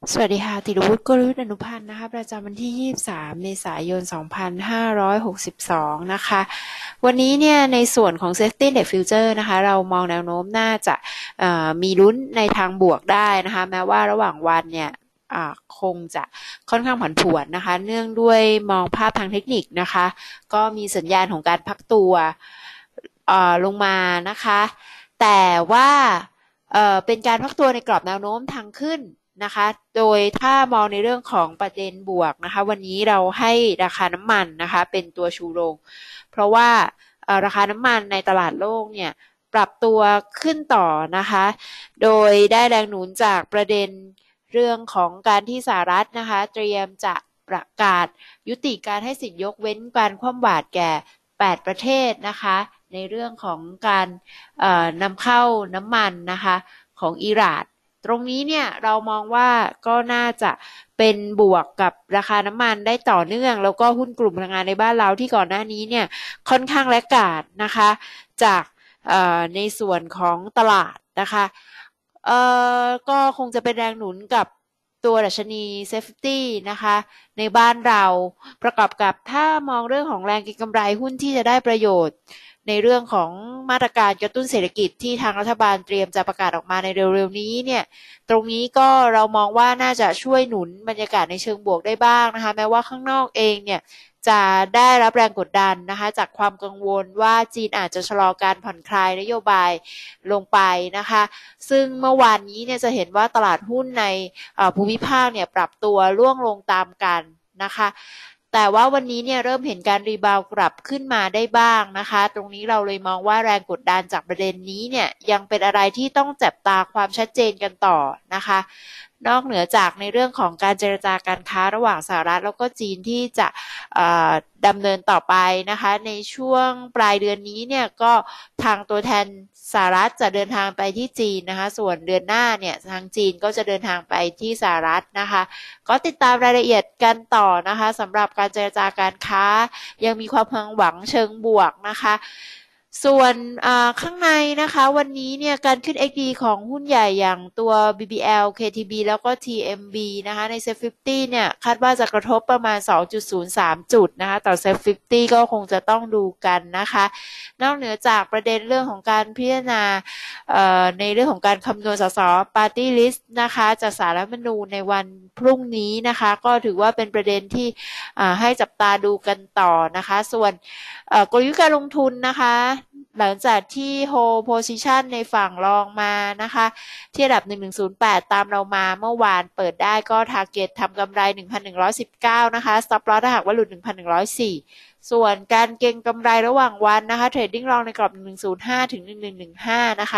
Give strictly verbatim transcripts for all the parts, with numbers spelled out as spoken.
สวัสดีค่ะติรวุฒิ กลยุทธ์อนุพันธ์นะคะประจำวันที่ยี่สิบสามเมษายนสองพันห้าร้อยหกสิบสองนะคะวันนี้เนี่ยในส่วนของ Safety Net Future นะคะเรามองแนวโน้มน่าจะมีลุ้นในทางบวกได้นะคะแม้ว่าระหว่างวันเนี่ยคงจะค่อนข้างผันผวนนะคะเนื่องด้วยมองภาพทางเทคนิคนะคะก็มีสัญญาณของการพักตัวลงมานะคะแต่ว่าเอ่อเป็นการพักตัวในกรอบแนวโน้มทางขึ้นนะคะโดยถ้ามองในเรื่องของประเด็นบวกนะคะวันนี้เราให้ราคาน้ำมันนะคะเป็นตัวชูโรงเพราะว่าราคาน้ำมันในตลาดโลกเนี่ยปรับตัวขึ้นต่อนะคะโดยได้แรงหนุนจากประเด็นเรื่องของการที่สหรัฐนะคะเตรียมจะประกาศยุติการให้สิทธิยกเว้นการคว่ำบาตรแก่แปดประเทศนะคะในเรื่องของการนำเข้าน้ำมันนะคะของอิหร่านตรงนี้เนี่ยเรามองว่าก็น่าจะเป็นบวกกับราคาน้ำมันได้ต่อเนื่องแล้วก็หุ้นกลุ่มพลังงานในบ้านเราที่ก่อนหน้านี้เนี่ยค่อนข้างแลกขาดนะคะจากในส่วนของตลาดนะคะเอ่อก็คงจะเป็นแรงหนุนกับตัวดัชนี Safety นะคะในบ้านเราประกอบกับถ้ามองเรื่องของแรงเก็งกำไรหุ้นที่จะได้ประโยชน์ในเรื่องของมาตรการกระตุ้นเศรษฐกิจที่ทางรัฐบาลเตรียมจะประกาศออกมาในเร็วๆนี้เนี่ยตรงนี้ก็เรามองว่าน่าจะช่วยหนุนบรรยากาศในเชิงบวกได้บ้างนะคะแม้ว่าข้างนอกเองเนี่ยจะได้รับแรงกดดันนะคะจากความกังวลว่าจีนอาจจะชะลอการผ่อนคลายนโยบายลงไปนะคะซึ่งเมื่อวานนี้เนี่ยจะเห็นว่าตลาดหุ้นในภูมิภาคเนี่ยปรับตัวร่วงลงตามกันนะคะแต่ว่าวันนี้เนี่ยเริ่มเห็นการรีบาวกลับขึ้นมาได้บ้างนะคะตรงนี้เราเลยมองว่าแรงกดดันจากประเด็นนี้เนี่ยยังเป็นอะไรที่ต้องจับตาความชัดเจนกันต่อนะคะนอกเหนือจากในเรื่องของการเจรจาการค้าระหว่างสหรัฐแล้วก็จีนที่จะดำเนินต่อไปนะคะในช่วงปลายเดือนนี้เนี่ยก็ทางตัวแทนสหรัฐจะเดินทางไปที่จีนนะคะส่วนเดือนหน้าเนี่ยทางจีนก็จะเดินทางไปที่สหรัฐนะคะก็ติดตามรายละเอียดกันต่อนะคะสำหรับการเจรจาการค้ายังมีความหวังเชิงบวกนะคะส่วนข้างในนะคะวันนี้เนี่ยการขึ้น เอ็กซ์ ดี ของหุ้นใหญ่อย่างตัว บี บี แอล เค ที บี แล้วก็ ที เอ็ม บี นะคะใน เซ็ต ห้าสิบ เนี่ยคาดว่าจะกระทบประมาณ สองจุดศูนย์สาม จุดนะคะต่อ เซ็ต ห้าสิบ ก็คงจะต้องดูกันนะคะนอกเหนือจากประเด็นเรื่องของการพิจารณาในเรื่องของการคำนวณสส Party List นะคะจากศาลรัฐธรรมนูญในวันพรุ่งนี้นะคะก็ถือว่าเป็นประเด็นที่ให้จับตาดูกันต่อนะคะส่วนกลยุทธ์การลงทุนนะคะหลังจากที่ hold position ในฝั่งรองมานะคะที่ระดับหนึ่งพันหนึ่งร้อยแปดตามเรามาเมื่อวานเปิดได้ก็ target ทำกำไร หนึ่งพันหนึ่งร้อยสิบเก้า นะคะ stop loss ถ้าหากว่าหลุด หนึ่งพันหนึ่งร้อยสี่ ส่วนการเก็งกำไรระหว่างวันนะคะ trading รองในกรอบ หนึ่งพันหนึ่งร้อยห้า ถึง หนึ่งพันหนึ่งร้อยสิบห้า นะคะ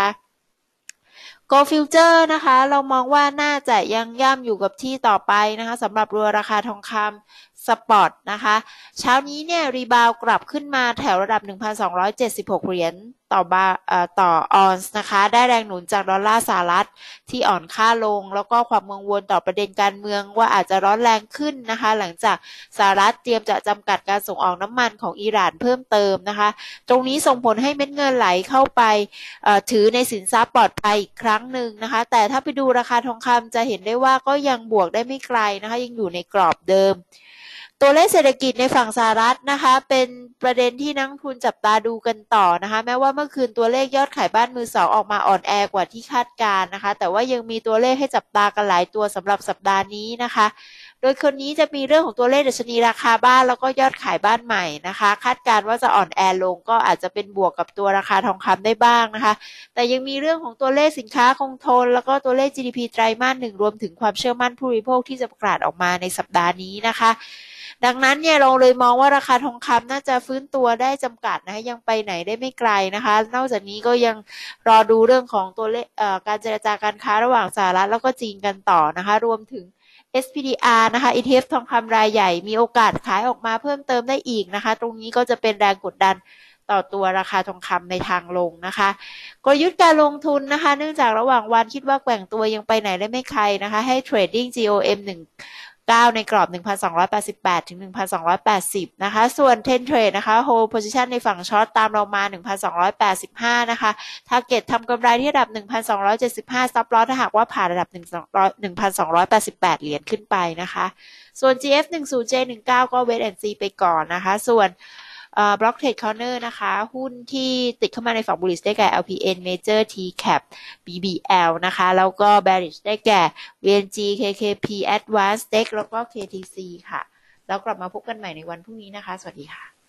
Go Future นะคะเรามองว่าน่าจะยังย่ำอยู่กับที่ต่อไปนะคะสำหรับรัวราคาทองคำสปอตนะคะเช้านี้เนี่ยรีบาวกลับขึ้นมาแถวระดับ หนึ่งพันสองร้อยเจ็ดสิบหก เหรียญต่อบาเอ่อต่อออนซ์นะคะได้แรงหนุนจากดอลลาร์สหรัฐที่อ่อนค่าลงแล้วก็ความกังวลต่อประเด็นการเมืองว่าอาจจะร้อนแรงขึ้นนะคะหลังจากสหรัฐเตรียมจะจำกัดการส่งออกน้ำมันของอิหร่านเพิ่มเติมนะคะตรงนี้ส่งผลให้เม็ดเงินไหลเข้าไปถือในสินทรัพย์ปลอดภัยอีกครั้งหนึ่งนะคะแต่ถ้าไปดูราคาทองคำจะเห็นได้ว่าก็ยังบวกได้ไม่ไกลนะคะยังอยู่ในกรอบเดิมตัวเลขเศรษฐกิจในฝั่งสหรัฐนะคะเป็นประเด็นที่นักทุนจับตาดูกันต่อนะคะแม้ว่าเมื่อคืนตัวเลขยอดขายบ้านมือสองออกมาอ่อนแอกว่าที่คาดการนะคะแต่ว่ายังมีตัวเลขให้จับตากันหลายตัวสำหรับสัปดาห์นี้นะคะโดยคนนี้จะมีเรื่องของตัวเลขดัชนีราคาบ้านแล้วก็ยอดขายบ้านใหม่นะคะคาดการว่าจะอ่อนแอลงก็อาจจะเป็นบวกกับตัวราคาทองคำได้บ้างนะคะแต่ยังมีเรื่องของตัวเลขสินค้าคงทนแล้วก็ตัวเลข จี ดี พี ไตรมาสหนึ่งรวมถึงความเชื่อมั่นผู้บริโภคที่จะประกาศออกมาในสัปดาห์นี้นะคะดังนั้นเนี่ยเราเลยมองว่าราคาทองคำน่าจะฟื้นตัวได้จำกัดนะคะยังไปไหนได้ไม่ไกลนะคะนอกจากนี้ก็ยังรอดูเรื่องของตัวเลขการเจรจาการค้าระหว่างสหรัฐแล้วก็จีนกันต่อนะคะรวมถึง เอส พี ดี อาร์ นะคะ อี ที เอฟ ทองคำรายใหญ่มีโอกาสขายออกมาเพิ่มเติมได้อีกนะคะตรงนี้ก็จะเป็นแรงกดดันต่อตัวราคาทองคำในทางลงนะคะกลยุทธ์การลงทุนนะคะเนื่องจากระหว่างวันคิดว่าแกว่งตัวยังไปไหนได้ไม่ไกลนะคะให้ trading จี โอ เอ็ม หนึ่งเก้า ในกรอบ หนึ่งพันสองร้อยแปดสิบแปด ถึง หนึ่งพันสองร้อยแปดสิบ นะคะ ส่วน เทรน Trade นะคะ Hold Position ในฝั่งช็อตตามเรามา หนึ่งพันสองร้อยแปดสิบห้า นะคะ Target ทำกำไรที่ระดับ หนึ่งพันสองร้อยเจ็ดสิบห้า Stop Loss ถ้าหากว่าผ่านระดับ หนึ่งพันสองร้อยแปดสิบแปด เหรียญขึ้นไปนะคะ ส่วน จี เอฟ สิบ เจ สิบเก้า ก็ Wait and See ไปก่อนนะคะ ส่วนเอ่อ Block Trade Corner นะคะ หุ้นที่ติดเข้ามาในฝั่ง Bullish ได้แก่ แอล พี เอ็น Major ที แคป บี บี แอล นะคะ แล้วก็ Bearish ได้แก่ วี เอ็น จี เค เค พี Advanced Tech แล้วก็ เค ที ซี ค่ะ แล้วกลับมาพบกันใหม่ในวันพรุ่งนี้นะคะ สวัสดีค่ะ